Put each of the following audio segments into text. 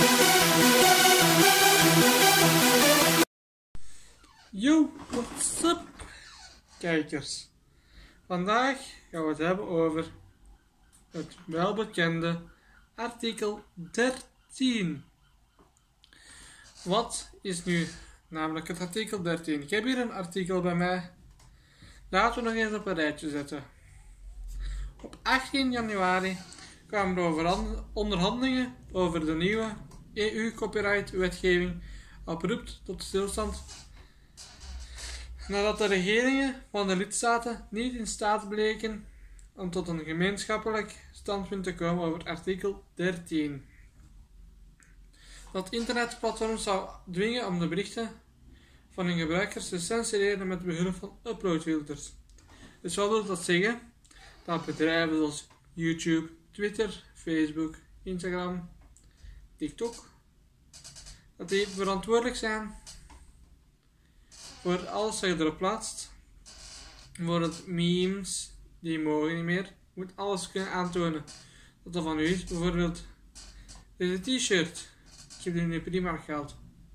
Yo, what's up, kijkers? Vandaag gaan we het hebben over het welbekende artikel 13. Wat is nu namelijk het artikel 13? Ik heb hier een artikel bij mij. Laten we nog eens op een rijtje zetten. Op 18 januari kwamen er onderhandelingen over de nieuwe EU-copyright-wetgeving abrupt tot stilstand, nadat de regeringen van de lidstaten niet in staat bleken om tot een gemeenschappelijk standpunt te komen over artikel 13. Dat internetplatforms zou dwingen om de berichten van hun gebruikers te censureren met behulp van uploadfilters. Dus wat wil dat zeggen? Dat bedrijven zoals YouTube, Twitter, Facebook, Instagram, TikTok, dat die verantwoordelijk zijn voor alles wat je erop plaatst. Bijvoorbeeld memes, die mogen niet meer. Je moet alles kunnen aantonen dat dat van u is. Bijvoorbeeld deze t-shirt. Ik heb die nu prima gehaald.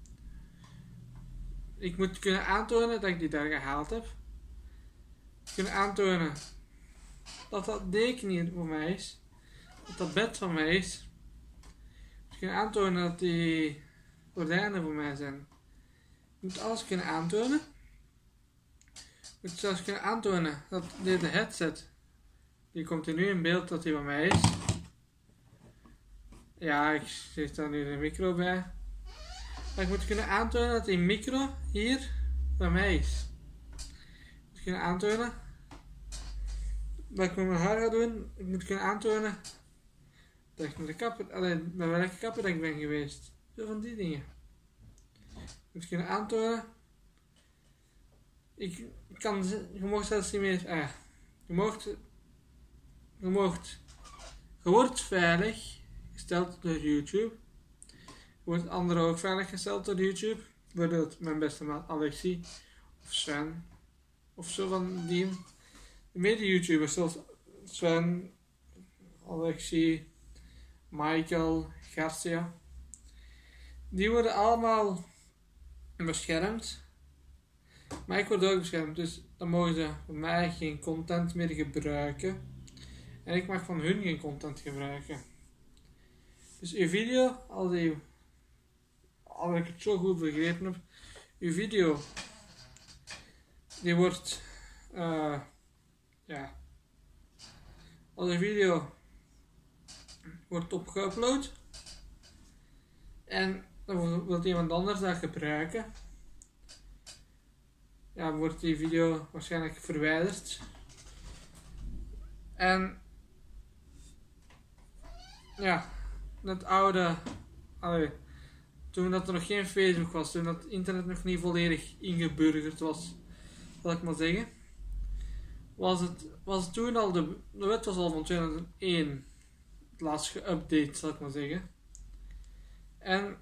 Ik moet kunnen aantonen dat ik die daar gehaald heb. Kunnen aantonen dat dat deken hier voor mij is. Dat dat bed van mij is. Ik kunnen aantonen dat die gordijnen voor mij zijn. Je moet alles kunnen aantonen. Je moet zelfs kunnen aantonen dat deze headset, die komt er nu in beeld dat die van mij is. Ja, ik zet daar nu de micro bij. Maar ik moet kunnen aantonen dat die micro hier van mij is. Ik moet kunnen aantonen wat ik met mijn haar ga doen. Ik moet kunnen aantonen dat ik met de kapper, alleen bij welke kapper dat ik ben geweest. Zo van die dingen. Ik moet kunnen aantonen. Je mag zelfs niet meer. Je wordt veilig gesteld door YouTube. Je wordt anderen ook veilig gesteld door YouTube. Bijvoorbeeld mijn beste maat Alexie of Sven of zo van die. De meeste YouTubers zoals Sven, Alexie, Michael, Garcia. Die worden allemaal beschermd. Maar ik word ook beschermd, dus dan mogen ze van mij geen content meer gebruiken. En ik mag van hun geen content gebruiken. Dus uw video, als ik het zo goed begrepen heb, uw video, die wordt, als een video wordt opgeüpload en dan wil iemand anders dat gebruiken, ja, wordt die video waarschijnlijk verwijderd. En ja, dat oude, toen dat er nog geen Facebook was, toen dat internet nog niet volledig ingeburgerd was, zal ik maar zeggen, was het toen al, de wet was al van 2001, het laatst geüpdate, zal ik maar zeggen. En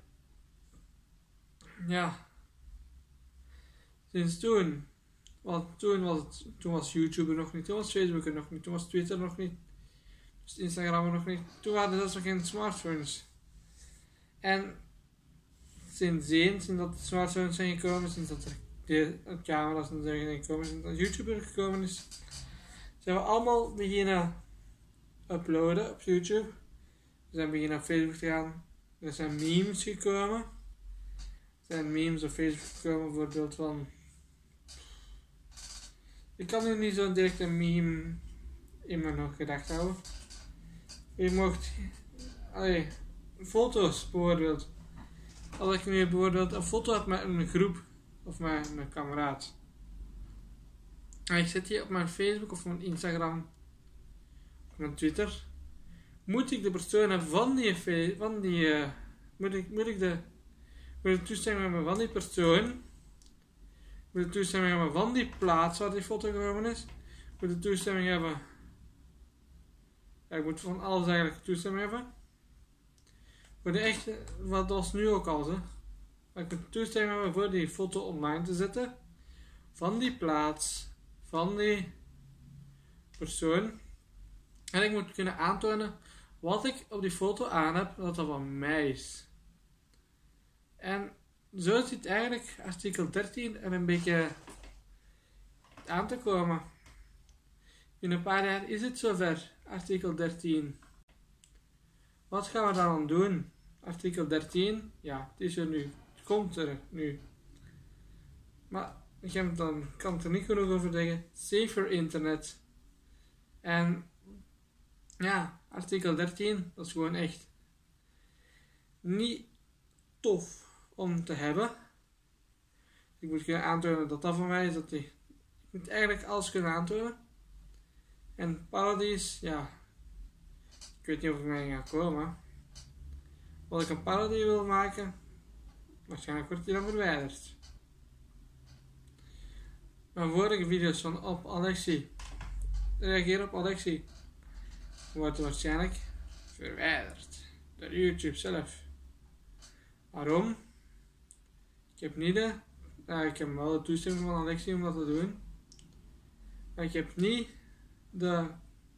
ja, sinds toen, want toen was YouTube er nog niet, toen was Facebook er nog niet, toen was Twitter nog niet, dus Instagram er nog niet, toen waren er zelfs nog geen smartphones. En sinds dat de smartphones zijn gekomen, sinds dat er de camera's zijn gekomen, sinds dat YouTube er gekomen is, zijn we allemaal beginnen uploaden op YouTube. We zijn beginnen op Facebook te gaan. Er zijn memes gekomen. Er zijn memes op Facebook gekomen, bijvoorbeeld van... Ik kan nu niet zo direct een meme in mijn gedacht houden. Je mocht... foto's bijvoorbeeld. Als ik nu bijvoorbeeld een foto heb met een groep of met een kameraad. En ik zet die op mijn Facebook of mijn Instagram of mijn Twitter. Moet ik de persoon hebben moet ik toestemming hebben van die persoon? Moet ik toestemming hebben van die plaats waar die foto genomen is? Moet ik toestemming hebben? Ja, ik moet van alles eigenlijk toestemming hebben. Voor de echte, wat was nu ook al, hè? Maar ik moet toestemming hebben voor die foto online te zetten. Van die plaats, van die persoon. En ik moet kunnen aantonen wat ik op die foto aan heb, dat dat van mij is. En zo zit eigenlijk artikel 13 er een beetje aan te komen. In een paar jaar is het zover, artikel 13. Wat gaan we dan doen? Artikel 13, ja, het is er nu. Het komt er nu. Maar ik kan er niet genoeg over zeggen. Safer internet. En ja, artikel 13, dat is gewoon echt niet tof om te hebben. Ik moet kunnen aantonen dat dat van mij is. Ik moet eigenlijk alles kunnen aantonen. En parodies, ja, ik weet niet of ik mij ga komen. Als ik een parodie wil maken, waarschijnlijk wordt die dan verwijderd. Mijn vorige video's van op Alexi, reageer op Alexi, worden waarschijnlijk verwijderd door YouTube zelf. Waarom? Ik heb wel de toestemming van Alexi om dat te doen, maar ik heb niet de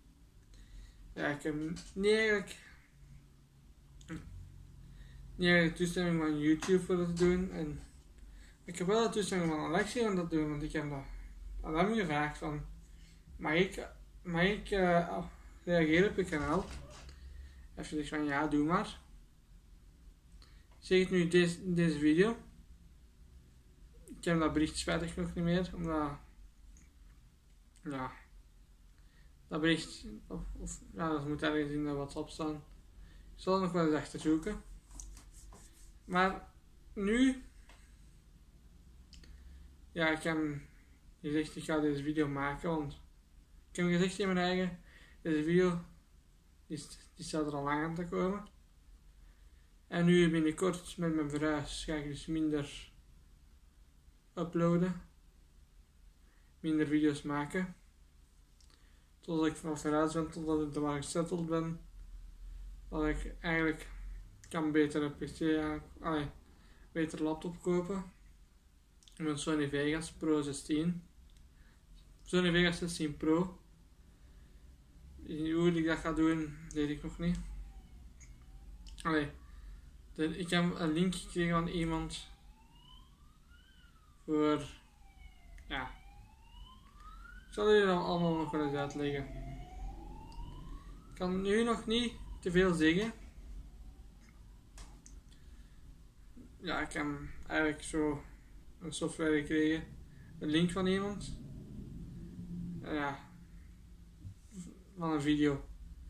toestemming van YouTube voor dat te doen. En ik heb wel de toestemming van Alexi om dat te doen, want ik heb dat aan hem gevraagd van, mag ik reageren op je kanaal? Hij heeft gezegd van ja, doe maar. Ik zeg het nu in deze video. Ik heb dat bericht spijtig nog niet meer, omdat ja, dat bericht, dat moet ergens in de WhatsApp staan. Ik zal het nog wel eens achterzoeken. Maar nu, ja, ik heb gezegd ik ga deze video maken, want ik heb gezegd in mijn eigen, deze video die staat er al lang aan te komen. En nu binnenkort met mijn verhuis ga ik dus minder uploaden, minder video's maken. Totdat ik van verhuis ben, totdat ik waar gesetteld ben. Dat ik eigenlijk kan beter een PC, beter laptop kopen. Een Sony Vegas Pro 16. Sony Vegas 16 Pro. Hoe ik dat ga doen, weet ik nog niet. Ik heb een link gekregen van iemand voor, ja, ik zal jullie dan allemaal nog wel eens uitleggen. Ik kan nu nog niet te veel zeggen. Ja, ik heb eigenlijk zo een software gekregen, een link van iemand, ja, van een video.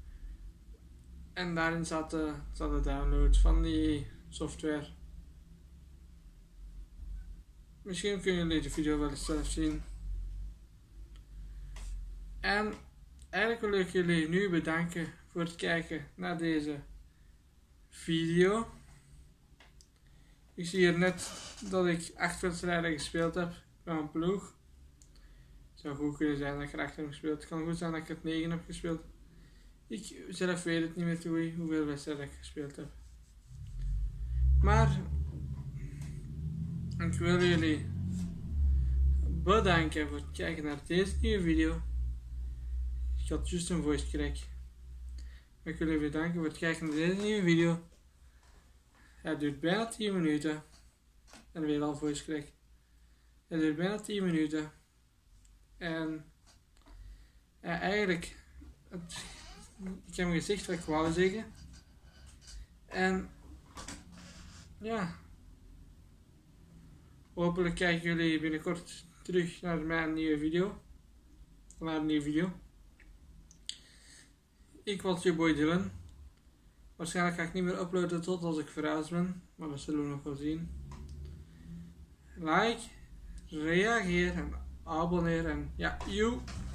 En daarin zat de download van die software. Misschien kunnen jullie de video wel eens zelf zien. En eigenlijk wil ik jullie nu bedanken voor het kijken naar deze video. Ik zie hier net dat ik 8 wedstrijden gespeeld heb met mijn ploeg. Het zou goed kunnen zijn dat ik er 8 heb gespeeld. Het kan goed zijn dat ik er 9 heb gespeeld. Ik zelf weet het niet meer hoeveel wedstrijden ik gespeeld heb. Maar ik wil jullie bedanken voor het kijken naar deze nieuwe video. Ik had juist een voice crack. Ik wil jullie bedanken voor het kijken naar deze nieuwe video. Het duurt bijna 10 minuten. En weer al voice crack. Het duurt bijna 10 minuten. En eigenlijk, ik heb gezegd wat ik wou zeggen. En ja, hopelijk kijken jullie binnenkort terug naar mijn nieuwe video. Ik was je boy Dylan. Waarschijnlijk ga ik niet meer uploaden tot als ik verhuisd ben, maar dat zullen we nog wel zien. Like, reageer en abonneer en ja, you.